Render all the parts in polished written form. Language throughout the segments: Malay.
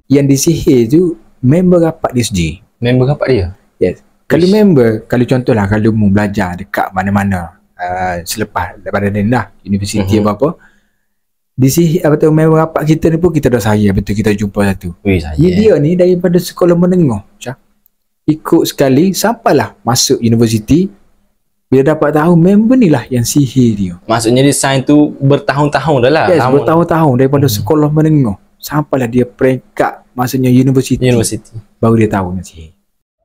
yang disihir tu member rapat DSG. Member rapat dia? Yes. Kalau member, kalau contohlah kalau mu belajar dekat mana-mana selepas daripada rendah universiti apa-apa, disihir apa tu member rapat kita ni pun kita dah sayang betul, kita jumpa satu. Dia ni daripada sekolah menengah ikut sekali sampailah masuk universiti. Bila dapat tahu member ni lah yang sihir dia. Maksudnya dia sign tu bertahun-tahun dah lah. Yes, bertahun-tahun daripada sekolah menengah sampailah dia peringkat maksudnya universiti. Baru dia tahu yang sihir.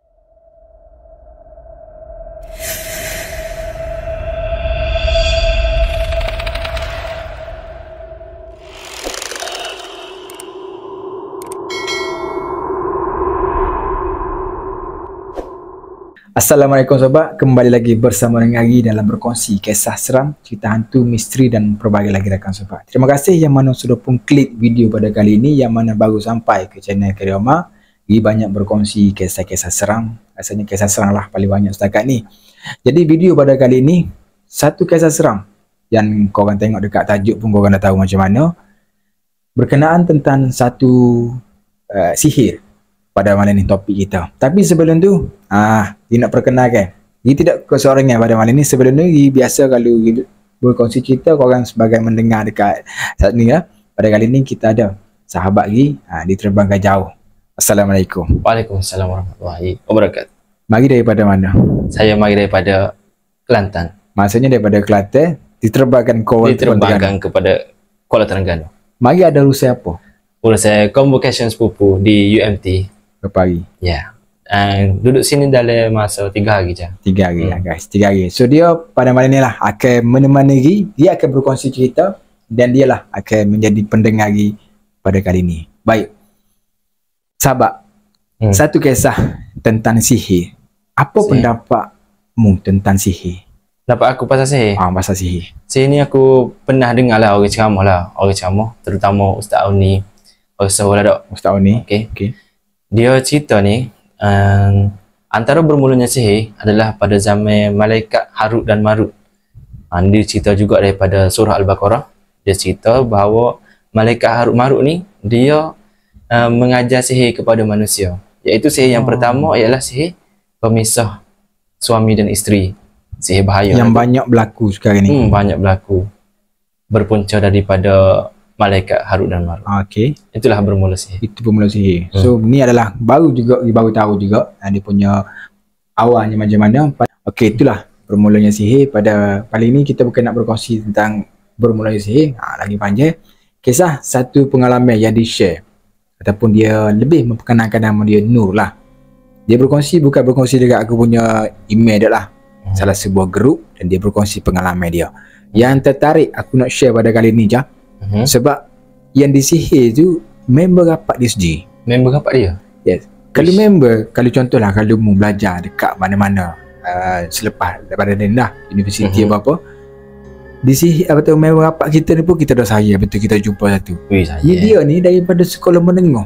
Assalamualaikum sobat, kembali lagi bersama dengan Ari dalam berkongsi kisah seram, cerita hantu, misteri dan pelbagai lagi rakan sobat. Terima kasih yang mana sudah pun klik video pada kali ini, yang mana baru sampai ke channel Karioma. Ari banyak berkongsi kisah-kisah seram, rasanya kisah seram lah paling banyak setakat ni. Jadi video pada kali ini, satu kisah seram yang korang tengok dekat tajuk pun korang dah tahu macam mana, berkenaan tentang satu sihir. Pada malam ni topik kita. Tapi sebelum tu, dia nak perkenalkan. Dia tidak keseorangan pada malam ni. Sebelum ni, biasa kalau berkongsi cerita, korang sebagai mendengar dekat saat ni ya. Pada kali ni kita ada sahabat lagi, diterbangkan jauh. Assalamualaikum. Waalaikumsalam warahmatullahi wabarakatuh. Mari daripada mana? Saya mari daripada Kelantan. Maksudnya daripada Kelantan, diterbangkan kepada Kuala Terengganu. Mari ada urusan apa? Urusan convocation sepupu di UMT. Berapa hari? Ya. Duduk sini dalam masa 3 hari je. 3 hari lah guys, 3 hari. So dia pada malam ni lah akan menemani, dia akan berkongsi cerita dan dia lah akan menjadi pendengar pada kali ni. Baik. Sahabat, satu kisah tentang sihir. Apa pendapatmu tentang sihir? Dapat aku pasal sihir? Pasal sihir. Sihir ni aku pernah dengar lah orang ceramah lah. Orang ceramah, terutama Ustaz Auni. Ustaz Auni. Okay. Dia cerita ni, antara bermulanya sihir adalah pada zaman malaikat Harut dan Marut. Dia cerita juga daripada surah Al-Baqarah. Dia cerita bahawa malaikat Harut Marut ni, dia mengajar sihir kepada manusia. Iaitu sihir yang pertama ialah sihir pemisah suami dan isteri. Sihir bahaya. Yang banyak berlaku sekarang ni. Banyak berlaku. Berpunca daripada malaikat Harut dan Marut. Okey. Itulah bermula sihir. Itu bermula sihir. So ni adalah baru tahu juga dia punya awalnya macam mana. Okey, itulah bermulanya sihir. Pada kali ini kita bukan nak berkongsi tentang bermulanya sihir, lagi panjang. Kisah satu pengalaman yang di-share ataupun dia lebih memperkenalkan nama dia Nur lah. Dia berkongsi, bukan berkongsi dekat aku punya email dia lah. Salah sebuah grup, dan dia berkongsi pengalaman dia. Yang tertarik aku nak share pada kali ni je. Sebab yang disihir tu member rapat DSG. Member rapat dia? Yes. Kalau member, kalau contohlah kalau mu belajar dekat mana-mana selepas daripada rendah universiti apa-apa, disihir apa tu member rapat kita ni pun kita dah sayang betul, kita jumpa satu. Dia ni daripada sekolah menengah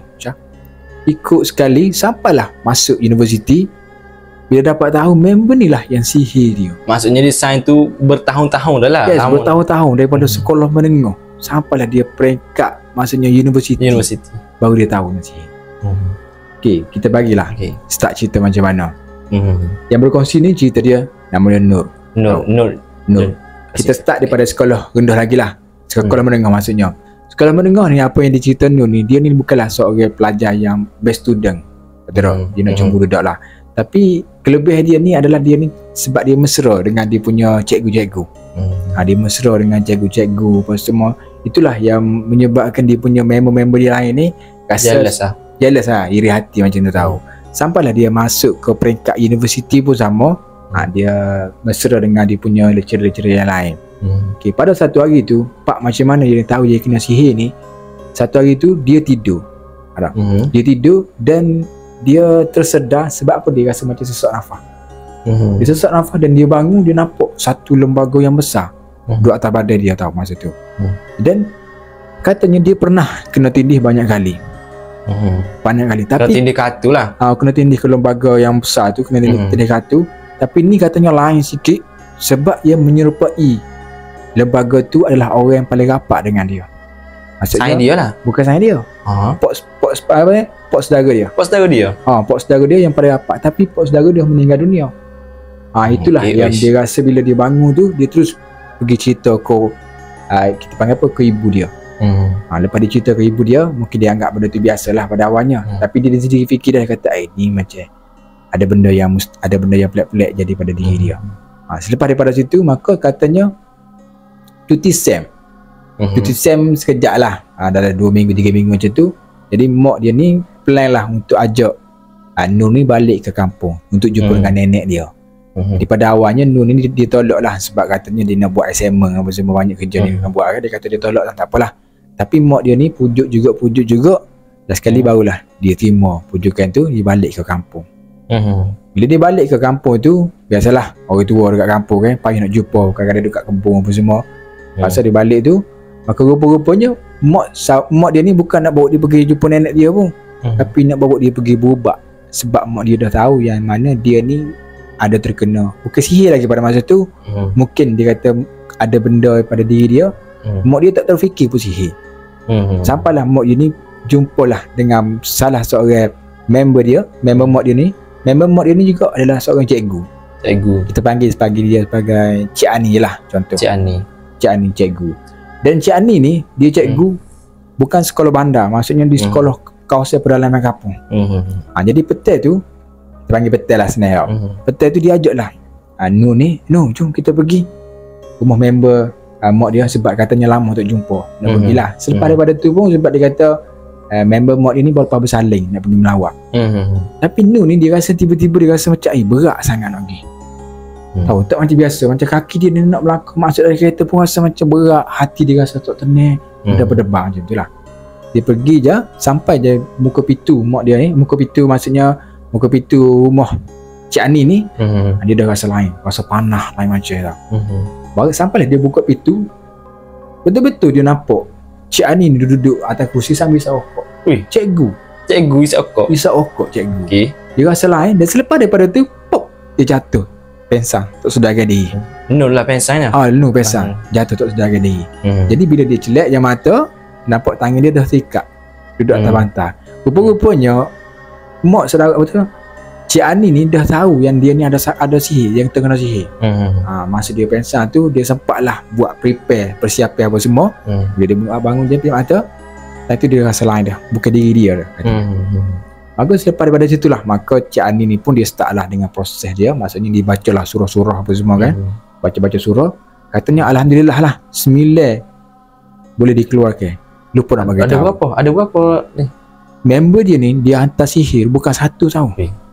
ikut sekali sampailah masuk universiti. Bila dapat tahu member ni lah yang sihir dia. Maksudnya dia sign tu bertahun-tahun dah lah. Yes, bertahun-tahun daripada sekolah menengah sampailah dia peringkat maksudnya universiti. Baru dia tahu yang sihir. Okey, kita bagilah start cerita macam mana. Yang berkongsi ni cerita dia nama dia Nur. Nur. Kita start daripada sekolah rendah lagi lah. Sekolah menengah maksudnya. Sekolah menengah ni apa yang dicerita Nur ni, dia ni bukanlah seorang pelajar yang best student. Betul. Dia nak cemburu budak lah. Tapi kelebihan dia ni adalah dia ni sebab dia mesra dengan dia punya cikgu-cikgu. Dia mesra dengan cikgu-cikgu apa semua. Itulah yang menyebabkan dia punya member-member dia lain ni rasa jealous lah, iri hati macam tu tahu. Sampailah dia masuk ke peringkat universiti pun sama. Dia mesra dengan dia punya lecturer-lecturer yang lain. Okey, pada satu hari tu, Pak macam mana dia tahu dia kena sihir ni? Satu hari tu dia tidur. Dia tidur dan dia tersedar sebab apa, dia rasa macam sesak nafas. Dia sesak nafas dan dia bangun, dia nampak satu lembaga yang besar duduk atas badan dia tahu masa tu. Dan katanya dia pernah kena tindih banyak kali. Banyak kali. Tapi kena tindih katu lah. Kena tindih ke lembaga yang besar tu, kena tindih katu. Tapi ni katanya lain sikit sebab yang menyerupai lembaga tu adalah orang yang paling rapat dengan dia. Maksudnya sayang dia lah. Bukan sayang dia. Pok Pok saudara dia. Pok saudara dia yang pada rapat, tapi pok saudara dia meninggal dunia. Itulah yang dia rasa bila dia bangun tu, dia terus pergi cerita kita panggil apa, ke ibu dia. Lepas dia cerita ke ibu dia, mungkin dia anggap benda tu biasalah pada awalnya. Tapi dia sendiri fikir dah, kata ni macam ada benda yang pelik-pelik jadi pada diri dia. Selepas daripada situ, maka katanya cuti Sam. Cuti Sam sekejap lah, dalam 2 minggu 3 minggu macam tu. Jadi mak dia ni plan lah untuk ajak Nur ni balik ke kampung untuk jumpa dengan nenek dia. Jadi pada awalnya Nur ni dia tolak lah, sebab katanya dia nak buat assignment apa semua, banyak kerja dia nak buat kan. Dia kata dia tolak lah, tak apalah. Tapi mak dia ni pujuk juga. Dan sekali barulah dia terima pujukan tu, dia balik ke kampung. Bila dia balik ke kampung tu, biasalah orang tua dekat kampung kan, payah nak jumpa kadang-kadang dekat kampung apa semua. Pasal dia balik tu, maka rupa-rupanya mak dia ni bukan nak bawa dia pergi jumpa nenek dia pun, tapi nak bawa dia pergi berubat. Sebab mak dia dah tahu yang mana dia ni ada terkena, bukan sihir lagi pada masa tu. Mungkin dia kata ada benda pada diri dia. Mak dia tak terfikir pun sihir. Sampailah mak dia ni jumpalah dengan salah seorang member mak dia ni. Member mak dia ni juga adalah seorang cikgu. Kita panggil dia sebagai Cik Ani lah, contoh. Cik Ani cikgu. Dan Cik Ani ni dia cikgu bukan sekolah bandar, maksudnya di sekolah kawasan pedalaman kampung. Jadi petai tu, kita panggil petai lah sebenarnya. Petai tu dia ajak lah Nur ni, jom kita pergi rumah member mak dia, sebab katanya lama tak jumpa. Nak pergilah. Selepas daripada tu pun, sebab dia kata member mak dia ni baru bersaling nak pergi melawat. Tapi Nur ni dia rasa tiba-tiba dia rasa macam berat sangat nak pergi. Tahu tak, macam biasa, macam kaki dia nak melangkah masuk dari kereta pun rasa macam berat, hati dia rasa tak tenang, berdebang macam tu lah. Dia pergi je, sampai je muka pintu mak dia ni, muka pintu maksudnya muka pintu rumah Cik Ani ni. Dia dah rasa lain, rasa panah lain macam tau. Baru sampai dia buka pintu, betul-betul dia nampak Cik Ani ni duduk atas kursi sambil isap rokok. Cikgu isap rokok cikgu. Dia rasa lain, dan selepas daripada tu pop, dia jatuh pensang, tak sedar diri. Nur lah pensang lah. Nur pensang, jatuh tak sedar diri. Jadi bila dia celak je mata, nampak tangan dia dah terikat duduk atas bantal. Rupa-rupanya mak saudara betul, Cik Ani ni dah tahu yang dia ni ada sihir, yang terkena sihir. Masa dia pensang tu, dia sempatlah buat prepare, persiapan apa semua. Bila dia bangun je mata, lepas tu dia rasa lain dah, bukan diri dia dah. Maka selepas daripada situlah, maka Cik Ani ni pun dia start lah dengan proses dia. Maksudnya dia bacalah surah-surah apa semua kan. Baca-baca surah. Katanya alhamdulillah lah 9 boleh dikeluarkan. Lupa nak bagi tahu. Ada berapa ni? Member dia ni dia hantar sihir bukan 1 tau.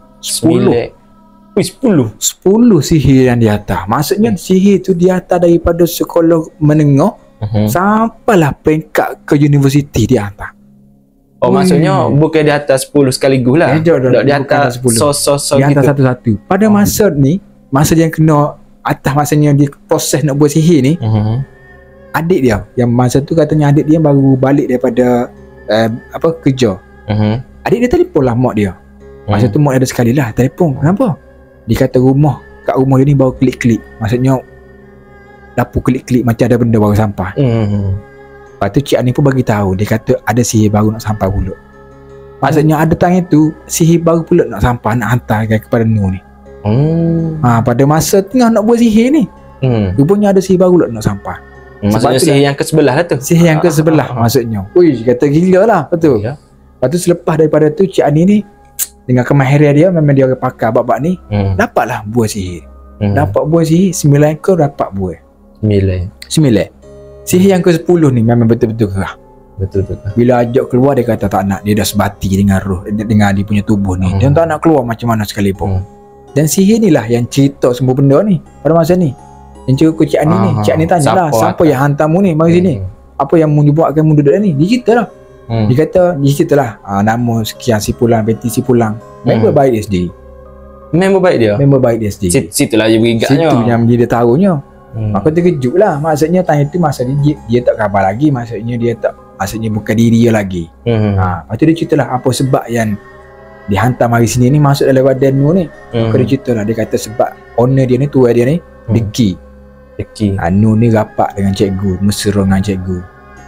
10 sihir yang dia hantar. Maksudnya sihir tu dia hantar daripada sekolah menengah sampailah peringkat ke universiti dia hantar. Maksudnya bukan di atas 10 sekaligus lah. Di atas sosok di atas gitu. Satu-satu. Pada masa ni, masa dia kena atas, maksudnya dia proses nak buat sihir ni, adik dia, yang masa tu katanya adik dia baru balik daripada kerja. Adik dia telefon lah mak dia. Masa tu mak dia ada sekali lah telefon. Kenapa? Dia kata kat rumah dia ni baru klik-klik. Maksudnya dapur klik-klik macam ada benda baru sampai. Lepas tu Cik Ani pun bagi tahu, dia kata ada sihir baru nak sampai pula. Maksudnya ada tangan tu sihir baru pula nak sampai, nak hantar kepada Nur ni. Pada masa tengah nak buat sihir ni, rupanya ada sihir baru pula nak sampai. Maksudnya sihir yang ke-11 lah tu. Sihir yang ke-11 maksudnya. Kata gila lah, betul. Lepas tu selepas daripada tu Cik Ani ni dengan kemahiran dia, memang dia orang pakar bab-bab ni, dapatlah buat sihir. Dapat buat sihir 9 ekor, dapat buat 9. Sihir yang ke-10 ni memang betul-betul kerah. Betul. Bila ajak keluar, dia kata tak nak. Dia dah sebati dengan roh, dengan dia punya tubuh ni. Dia tak nak keluar macam mana sekalipun. Dan sihir ni lah yang cerita semua benda ni pada masa ni. Yang cerita Cik Ani ni, Cik Ani tanya lah, siapa yang hantarmu ni mari sini? Apa yang mu buatkan mu duduk ni? Dia cerita lah. Dia kata, dia cerita lah, nama sekian si Pulang, binti si Pulang. Member baik dia sendiri. Member baik dia sendiri. Situlah dia beringatnya. Situ yang dia tahunya. Maka terkejut lah. Maksudnya time tu masa dia tak khabar lagi. Maksudnya bukan diri dia lagi. Lepas tu dia cerita lah apa sebab yang dihantar mari sini ni masuk dalam badan Nur ni. Maka dia cerita lah, dia kata sebab owner dia ni, tua dia ni deki. Nur ni rapat dengan cikgu, mesra dengan cikgu.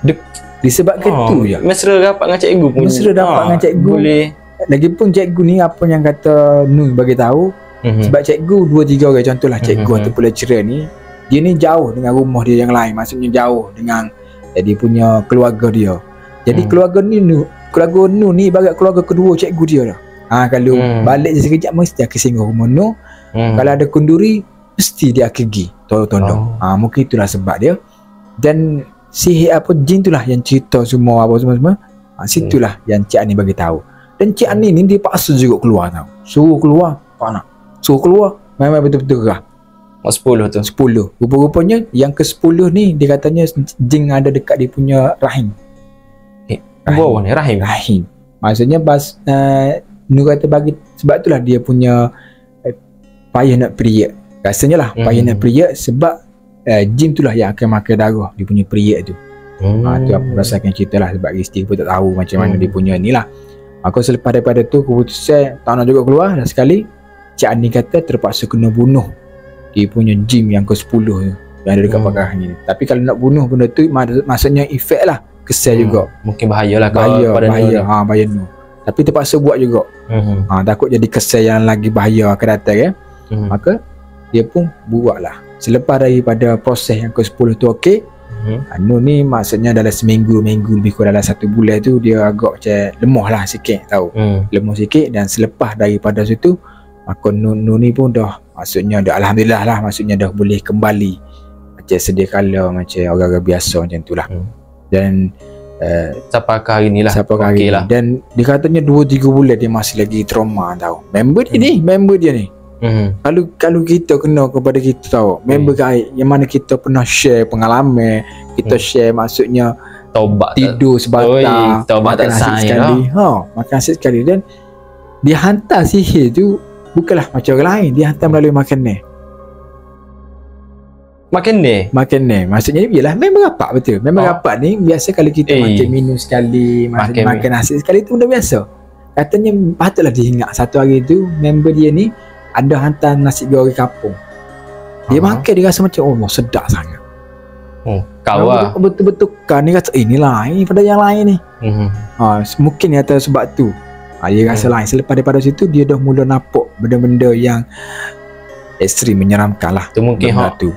Disebabkan tu je. Mesra dapat dengan cikgu pun. Mesra dapat dengan cikgu. Boleh. Lagipun cikgu ni apa yang kata Nun bagi tahu, sebab cikgu 2-3 orang contohlah cikgu ataupun lecturer ni, dia ni jauh dengan rumah dia yang lain, maksudnya jauh dengan dia punya keluarga dia. Jadi keluarga Nun ni ibarat keluarga kedua cikgu dia dah. Kalau balik je sekejap mesti akan singgah rumah Nun. Kalau ada kenduri mesti dia akan pergi tolong. Mungkin itulah sebab dia. Dan sihir apa jin itulah yang cerita semua apa semua. Situlah yang Cik Ani bagi tahu. Dan Cik Ani ni dia paksa juga keluar tau. Suruh keluar, pak nak. Suruh keluar, memang betul-betul gerah. 10 tu. 10. Rupa-rupanya yang ke-10 ni dia katanya jin ada dekat dia punya rahim. Bawah ni rahim. Rahim. Maksudnya Nur kata bagi sebab itulah dia punya payah nak period. Rasanya lah payah nak period sebab jin itulah yang akan makan darah dia punya period tu. Tu aku rasakan cerita lah sebab isteri pun tak tahu macam mana dia punya ni lah. Aku selepas daripada tu keputusan tak nak juga keluar dah sekali. Cik Ani kata terpaksa kena bunuh dia punya jin yang ke-10 tu yang ada dekat pakar ni. Tapi kalau nak bunuh benda tu maksudnya efek lah, kesal juga. Mungkin bahayalah bahaya bahaya Nur. Tapi terpaksa buat juga. Takut jadi kesal yang lagi bahaya akan datang ya. Maka dia pun buat lah. Selepas daripada proses yang ke-10 tu okey, Nur ni maksudnya dalam seminggu lebih kurang dalam 1 bulan tu dia agak macam lemah lah sikit tahu. Lemah sikit dan selepas daripada situ maka Nur ni pun dah maksudnya dah alhamdulillah lah, maksudnya dah boleh kembali macam sedia kala macam orang-orang biasa macam tu lah. Dan sampai hari ni lah okay lah. Dan dia katanya 2-3 bulan dia masih lagi trauma tahu. Member dia ni kalau kita kena kepada kita tahu member gaib yang mana kita pernah share pengalaman, kita share maksudnya taubat tidur sebatang, taubat tak sekali makan nasi sekali. Dan dia hantar sihir tu bukanlah macam orang lain, dia hantar melalui makanan. Maksudnya ialah memang rapat betul. Memang rapat ni biasa kalau kita macam minum sekali, makan nasi sekali tu benda biasa. Katanya patutlah diingat satu hari tu member dia ni ada hantar nasi goreng kampung. Dia makan dia rasa macam oh sedap sangat. Kau lah betul-betul kan dia kata ini lain pada yang lain ni. Mungkin dia atas sebab tu dia rasa lain. Selepas daripada situ dia dah mula nampak benda-benda yang ekstrim, menyeramkan lah. Tu mungkin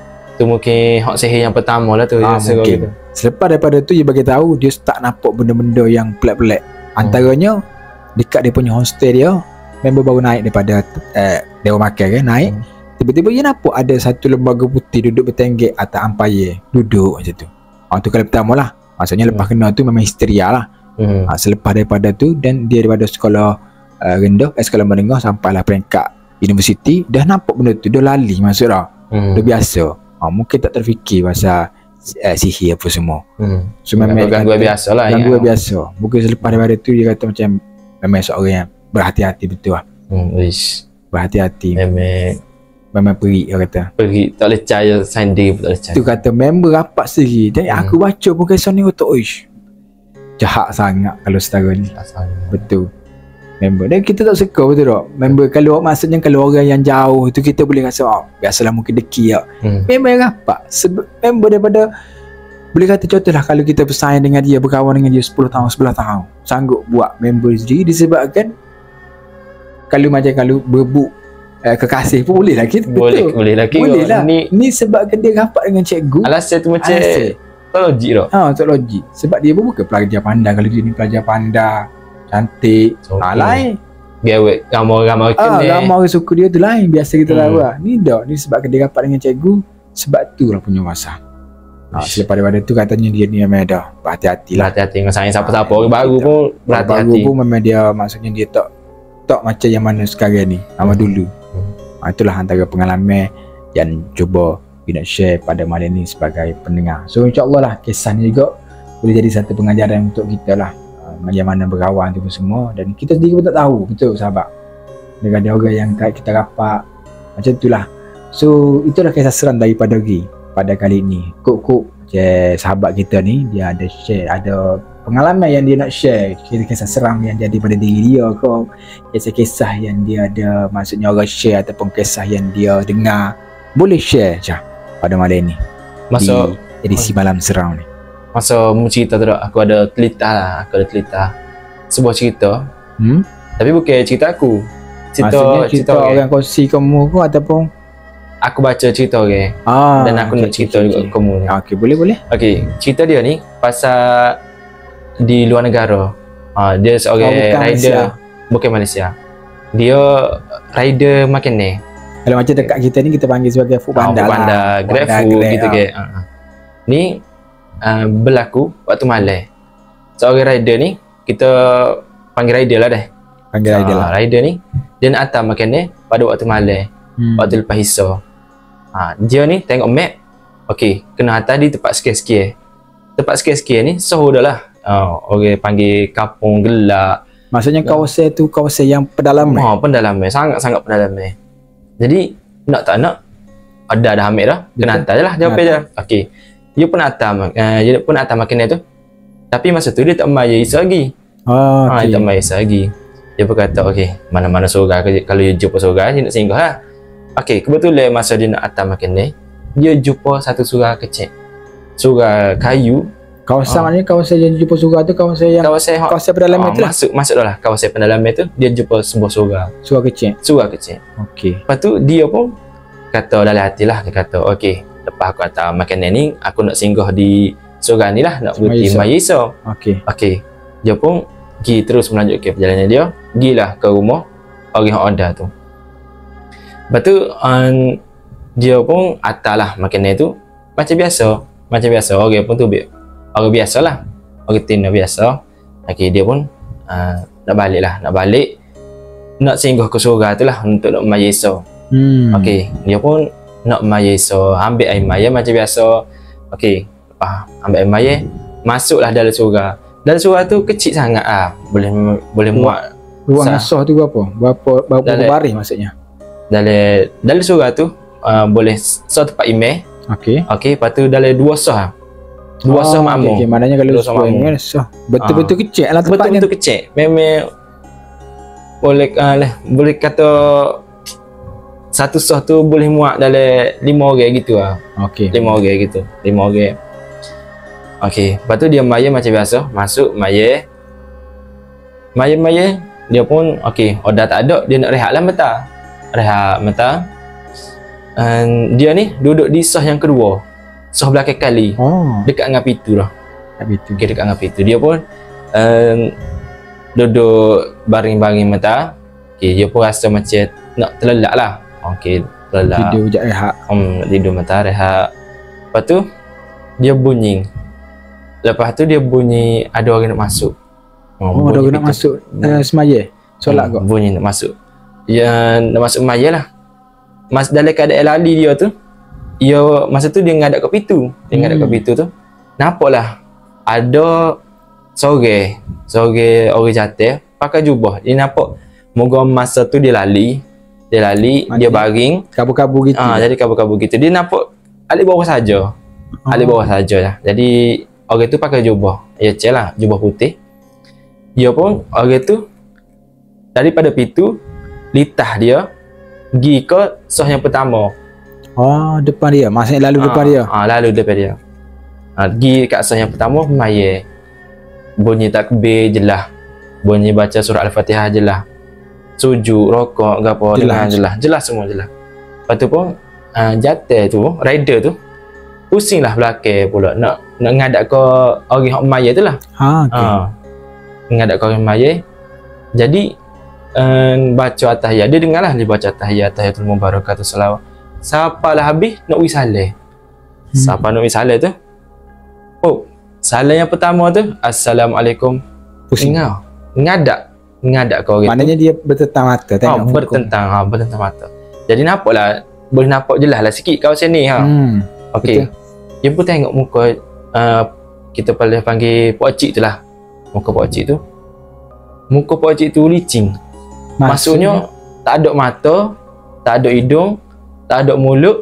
hak sihir yang pertama lah tu. Mungkin. Selepas daripada tu dia bagi tahu dia start nampak benda-benda yang pelik-pelik. Antaranya dekat dia punya homestay dia, member baru naik daripada dewan makan kan, naik. Tiba-tiba dia nampak ada satu lembaga putih duduk bertenggek atas ampaya, duduk macam tu. Tu kali pertama lah. Maksudnya lepas kena tu memang histeria lah. Selepas daripada tu dan dia daripada sekolah rendah, sekolah menengah sampailah peringkat universiti, dah nampak benda tu, dah lali maksud dah. Dah biasa. Mungkin tak terfikir pasal sihir apa semua. So memang gangguan biasa lah. Gangguan biasa. Mungkin selepas daripada tu dia kata macam memang seorang yang berhati-hati betul lah. Berhati-hati. Memang perik dia kata. Perik, tak boleh percaya sendiri pun tak boleh percaya. Tu kata member rapat sendiri. Dan aku baca pun kisah ni kata jahat sangat kalau setara ni. Betul. Member. Dan kita tak suka betul tak? Member kalau maksudnya kalau orang yang jauh tu kita boleh rasa biasalah mungkin deki tak. Member yang rapat. Member daripada boleh kata contohlah kalau kita bersaing dengan dia, berkawan dengan dia 10 tahun, 11 tahun, sanggup buat member sendiri disebabkan kalau berbuk kekasih pun boleh lah kita. Boleh lah ni sebabkan dia rapat dengan cikgu. Alasan tu macam tak logik tak? Tak logik. Sebab dia pun bukan pelajar pandai. Kalau dia ni pelajar pandai, cantik, lain. Ramai orang suka dia tu lain. Biasa kita tahu lah. Ni sebabkan dia rapat dengan cikgu. Sebab tu lah punya masa. Selepas daripada tu katanya dia ni memang dah berhati-hati lah. Berhati-hati dengan sayang siapa-siapa. Orang baru pun berhati-hati. Baru pun memang dia maksudnya dia tak macam yang mana sekarang ni, sama dulu. Itulah antara pengalaman yang cuba kita share pada malam ni sebagai pendengar. So insyaAllah lah kisah ni juga boleh jadi satu pengajaran untuk kita lah, bagaimana berkawan tu semua. Dan kita sendiri pun tak tahu betul sahabat, dengan ada orang yang kita rapat macam itulah. So itulah kisah seram daripada Gi pada kali ni. Kok sahabat kita ni dia ada share, ada pengalaman yang dia nak share, kisah seram yang jadi pada diri dia ke, kisah-kisah yang dia ada maksudnya orang share ataupun kisah yang dia dengar, boleh share je pada malam ni. Masuk edisi malam seram ni. masa mu cerita tu aku ada telita sebuah cerita. Tapi bukan cerita aku. Cerita orang kongsi kamu ke ataupun aku baca cerita orang. Dan aku nak cerita juga kamu ni. Okey, boleh. Okey, cerita dia ni pasal di luar negara. Dia seorang rider bukan Malaysia. Dia rider makan ni. Kalau macam dekat kita ni kita panggil sebagai food panda lah. Grab food gitu ke. Ni berlaku waktu malam. Seorang rider ni kita panggil rider lah dah. Rider ni dia nak hantar makan ni pada waktu malam. Waktu lepas isya. Dia ni tengok map. Okey, kena hantar di tempat sekian-sekian. Tempat sekian-sekian ni sahur dah lah. Orang panggil kampung gelap. Maksudnya kawasan tu kawasan yang pedalaman. Pedalaman, sangat-sangat pedalaman. Jadi nak tak nak dah ambil dah. Kena hantar je lah, jawab je. Okey. Dia pun hantar makanan tu. Tapi masa tu dia tak bayar isa lagi. Dia tak bayar isa lagi. Dia pun kata, okey, mana-mana surga kalau dia jumpa surga dia nak singgah lah. Okey, kebetulan masa dia nak hantar makanan, dia jumpa satu surga kecil. Surga kayu. Kawasan maknanya kawasan yang jumpa surga tu kawasan pedalaman tu lah. Masuk dah lah kawasan pedalaman tu, dia jumpa sebuah surga kecil. Okey. Lepas tu dia pun kata dalam hati lah, dia kata okey, lepas aku hantar makanan ni aku nak singgah di surga ni lah, nak berhenti Mayisa. Okey. Dia pun pergi terus melanjutkan perjalanan dia, pergilah ke rumah orang yang order tu. Lepas tu dia pun hantar lah makanan tu macam biasa orang pun tu orang biasa lah, orang tina biasa. Okey, dia pun nak balik nak singgah ke surga tu lah untuk nak Mayisa. Okey, dia pun nak Mayisa, ambil air maya macam biasa. Okey, lepas ambil air maya, masuklah dalam surga. Dalam surga tu kecil sangat boleh muat. Ruang asah tu berapa baris maksudnya? Dalam surga tu boleh satu tempat imeh. Okey, lepas tu dalam dua sah. Dua sah makmum. Okey, maknanya kalau sah betul-betul kecil lah tempatnya. Betul-betul kecil. Memang boleh kata satu sah tu boleh muat dalam 5 orang gitu lah. 5 orang gitu. 5 orang. Okey, lepas tu dia maya macam biasa, masuk maya. Dia pun okey, order tak ada, dia nak rehat lah mata. Dia ni duduk di sah yang kedua. Sah belakang kali. Dekat dengan pintu lah. Dekat dengan pintu. Dia pun duduk baring-baring mata. Okey, dia pun rasa macam nak terlelap lah. Okey, terlelap. Tidur sekejap rehat. Tidur mata rehat. Lepas tu dia bunyi. Lepas tu dia bunyi ada orang nak masuk. Ada orang nak masuk semaya. Solat kau. Bunyi nak masuk. Ya, nak masuk semaya lah. Dalam keadaan lali dia tu, masa tu dia ngadap kat pintu. Tu. Nampaklah ada seorang orang jatuh pakai jubah. Dia nampak moga masa tu dia lali, dia baring kabur-kabur gitu. Jadi kabur-kabur gitu. Dia nampak alik bawah saja. Lah. Jadi orang tu pakai jubah. Lah, jubah putih. Dia pun orang tu daripada pintu litah dia pergi ke sah yang pertama. Depan dia. Maksudnya lalu depan dia. Lalu depan dia. Pergi kat sah yang pertama maya. Bunyi takbir jelas. Bunyi baca surah Al-Fatihah jelas. Sujud, rokok, gapo dengan jelas semua jelas. Lepas tu pun jatuh tu, rider tu pusinglah belakang pula nak ngadap ke orang maya tu lah. Ngadap ke orang maya. Jadi baca at-tahiyat, dia dengarlah dia baca tahiyatul mubarakatuh salawat. Sapalah habis nak wisalah. Siapa nak wisalah tu? Salam yang pertama tu Assalamualaikum. Pusing kau. Ngadap ke orang. Maknanya dia bertentang mata tengok. Bertentang mata. Jadi nampaklah, boleh nampak jelas lah sikit kawasan ni Okey. Dia pun tengok muka kita panggil Pak Cik tu lah. Muka Pak Cik tu licin. Maksudnya tak ada mata, tak ada hidung, tak ada mulut.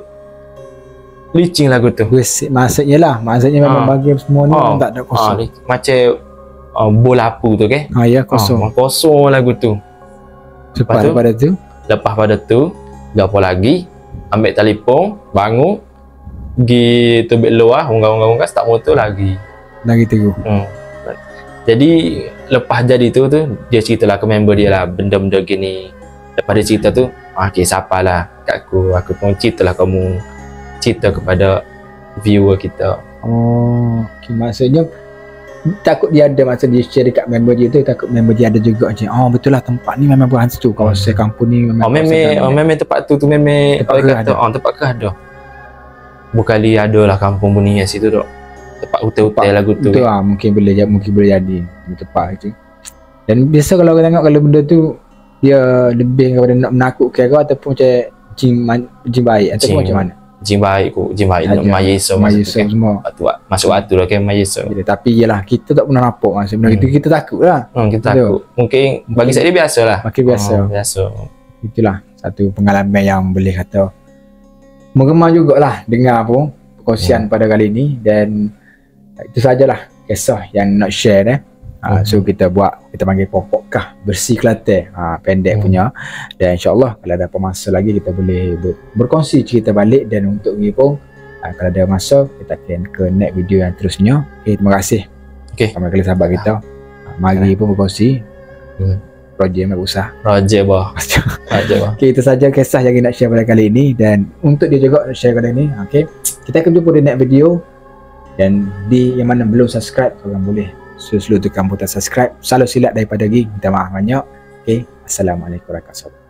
Licin lagu tu. Maksudnya memang bahagian semua ni tak ada kosong. Macam bola apu tu ke? Ya, kosong. Kosong lagu tu. Lepas pada tu gapo lagi? Ambil telefon, bangun, pergi tubik luar, unggah start motor lagi. dah gitu. Jadi lepas jadi tu dia ceritalah ke member dia lah benda-benda gini. Lepas dia cerita tu, okey siapa lah kat aku pun ceritalah kamu cerita kepada viewer kita. Oh, okay. Maksudnya takut dia ada masa dia share dekat member dia tu, takut member dia ada juga macam betul lah tempat ni memang berhantu, kawasan kampung ni memang memang tempat tu memang tempat ke ada. Berkali ada lah kampung bunyi kat situ dok. Tempat hotel lagu tu. Betul lah, mungkin boleh jadi tempat itu. Dan biasa kalau orang tengok kalau benda tu dia lebih kepada nak menakutkan ke ataupun macam jin baik ataupun macam mana? Jin baik nak mayeso semua. Masuk waktu lah kan mayeso. Tapi yalah kita tak pernah nampak masa benda itu, kita takut lah. Kita takut. Mungkin bagi saya dia biasa lah. Biasa. Itulah satu pengalaman yang boleh kata menggema jugalah dengar pun perkongsian pada kali ini, dan itu sajalah kisah yang nak share so kita panggil podcast bersih Kelantan pendek punya, dan insyaAllah kalau ada apa masa lagi kita boleh berkongsi cerita balik, dan untuk ni pun kalau ada masa kita akan ke next video yang terusnya. Terima kasih sama kali sahabat kita. Mari pun berkongsi projek yang berusaha projek itu saja kisah yang nak share pada kali ini, dan untuk dia juga nak share kali ini. Kita akan jumpa di next video, dan di yang mana belum subscribe korang boleh selalu tekan butang subscribe. Salah silap daripada Ging, minta maaf banyak. Assalamualaikum warahmatullahi wabarakatuh.